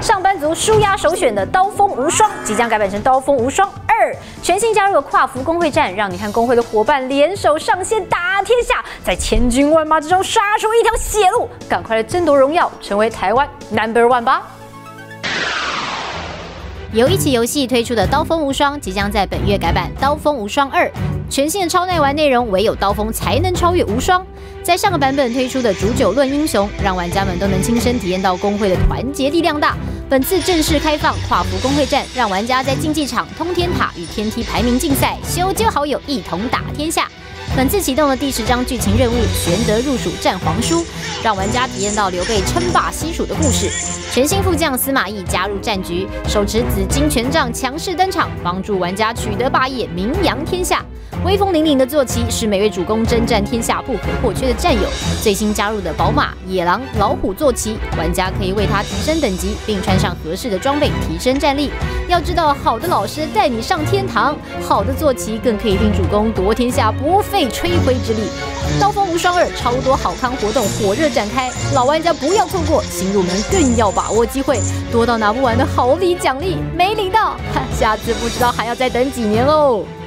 上班族舒压首选的刀锋无双即将改版成刀锋无双2，全新加入了跨服工会战，让你和工会的伙伴联手上线打天下，在千军万马之中杀出一条血路，赶快来争夺荣耀，成为台湾 No.1 吧！ 由一起游戏推出的《刀锋无双》即将在本月改版《刀锋无双2》，全新的超耐玩内容，唯有刀锋才能超越无双。在上个版本推出的煮酒论英雄，让玩家们都能亲身体验到工会的团结力量大。本次正式开放跨服工会战，让玩家在竞技场、通天塔与天梯排名竞赛，修旧好友一同打天下。 本次启动了第10章剧情任务“玄德入蜀战皇叔”，让玩家体验到刘备称霸西蜀的故事。全新副将司马懿加入战局，手持紫金权杖强势登场，帮助玩家取得霸业，名扬天下。威风凛凛的坐骑是每位主公征战天下不可或缺的战友。最新加入的宝马、野狼、老虎坐骑，玩家可以为它提升等级，并穿上合适的装备，提升战力。要知道，好的老师带你上天堂，好的坐骑更可以令主公夺天下不费吹灰之力。刀锋无双2超多好康活动火热展开，老玩家不要错过，新入门更要把握机会，多到拿不完的好礼奖励没领到，下次不知道还要再等几年喽。